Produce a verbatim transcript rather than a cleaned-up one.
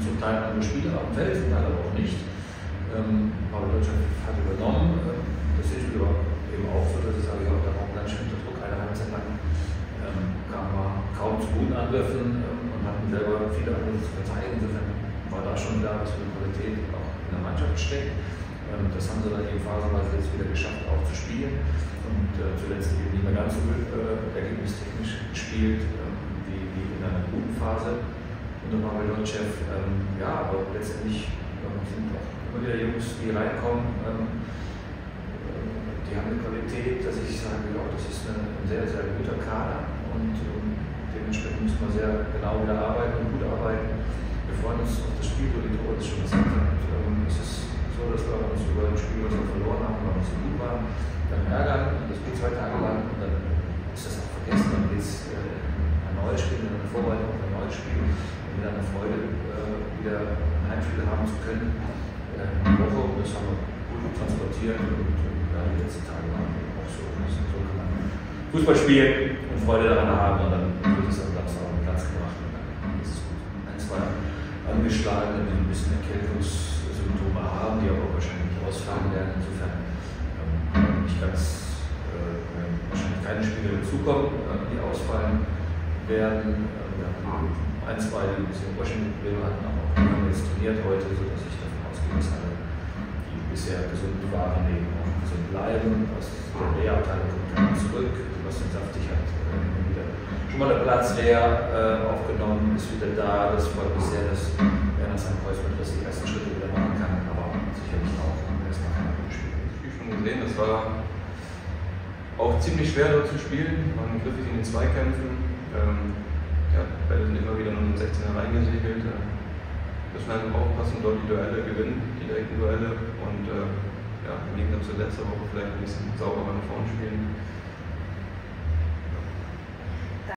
zum Teil andere Spieler am Feld, zum Teil aber auch nicht. Ähm, aber Deutschland hat übernommen. Ähm, das ist aber eben auch so, dass ich sage, ja, da braucht ganz schön der Druck eine Halbzeit lang. Ähm, kamen wir kaum zu guten Angriffen ähm, und hatten selber viele Angriffe zu verteidigen. Insofern war da schon klar, was für eine Qualität auch in der Mannschaft steckt. Ähm, das haben sie dann eben phasenweise jetzt wieder geschafft, auch zu spielen. Und äh, zuletzt eben nicht mehr ganz so äh, ergebnistechnisch gespielt ähm, wie, wie in einer guten Phase. Und dann war Lotchev, ähm, ja, aber letztendlich ähm, sind auch immer wieder Jungs, die reinkommen. Ähm, die haben eine Qualität, dass ich sage, ja, das ist eine, ein sehr, sehr guter Kader. Und ähm, dementsprechend müssen wir sehr genau wieder arbeiten und gut arbeiten. Wir freuen uns auf das Spiel, wo die Tore schon gesagt haben. Ähm, es ist so, dass wir uns über ein Spiel, was wir verloren haben, weil wir so gut waren, dann ärgern. Das geht zwei Tage lang und dann ist das auch vergessen. Dann geht es äh, ein neues Spiel, eine Vorbereitung auf ein neues Spiel. Und wieder eine Freude, äh, wieder ein Heimspiel haben zu können. Äh, eine Woche, und das haben wir gut transportiert. Und, und ja, die letzten Tage waren auch so. So kann man Fußball spielen und Freude daran haben. Und dann wird es am Samstag auf den Platz gebracht. Und dann ist es gut. Ein, zwei Angeschlagene, die ein bisschen Erkältungssymptome haben, die aber wahrscheinlich nicht ausfallen werden. Insofern ähm, nicht ganz, äh, wahrscheinlich keine Spiele dazukommen, äh, die ausfallen werden. Äh, wir haben ein, zwei, die ein bisschen Washington-Probleme hatten, aber auch die haben jetzt trainiert heute, sodass ich davon ausgehe, dass alle, die bisher gesund waren, eben auch gesund bleiben. Aus der Reha-Abteilung kommt dann zurück, Sebastian Saftig hat äh, wieder schon mal der Platz leer äh, aufgenommen, ist wieder da. Das freut mich sehr, dass Werner sein Kreuzband das die ersten Schritte wieder machen kann, aber sicherlich auch erstmal kein gutes Spiel. Das Spiel schon gesehen, das war auch ziemlich schwer dort zu spielen, man griffig in den Zweikämpfen. Ähm, ja, Bälle sind immer wieder nur in den sechzehner reingesegelt. Äh, müssen einfach aufpassen, dort die Duelle gewinnen, die direkten Duelle und äh, ja, im Gegensatz zur letzten Woche vielleicht ein bisschen sauberer nach vorne spielen.